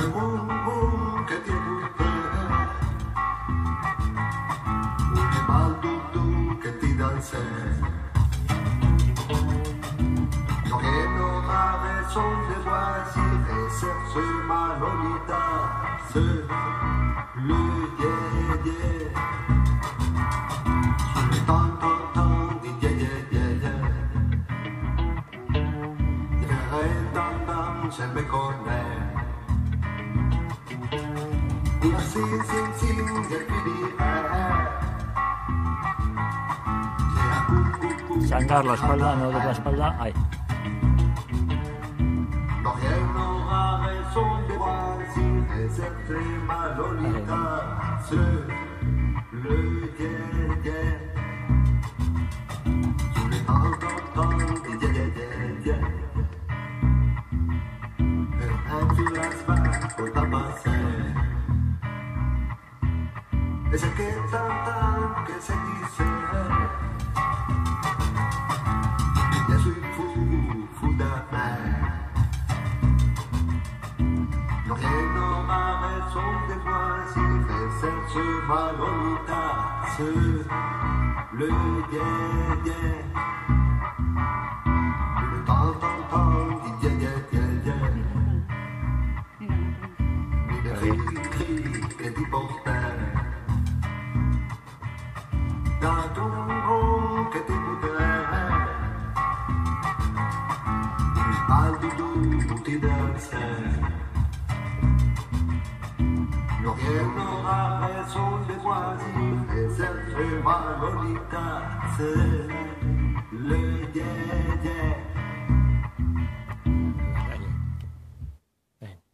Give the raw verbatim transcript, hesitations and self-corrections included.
boum boum che ti butta, un mal tutto che ti dà il sé. Non che non ha raison de loisir et cherche ma lolita, c'est le yeah-yeah. Sur le temps-temps-temps di yeah-yeah-yeah-yeah. Sempre con me una sin sin sin che fini Sangar la espalda, no de la espalda, ahí. no che non ha raison de loisir et cherche ma lolita, c'est le yeah-yeah. Sur le temps-temps-temps di yeah-yeah-yeah-yeah. Tu las vas por la base. Ese que tan tan que se dice. Ya soy fou, fou d'affaires. No que no ma raison de loisir et cherche ma lolita, c'est le yeah yeah. Le temps temps temps di yeah yeah yeah yeah. Che ti porta da tu che ti butta al tu ti danza no che non ha raison de loisir et cherche ma lolita, c'est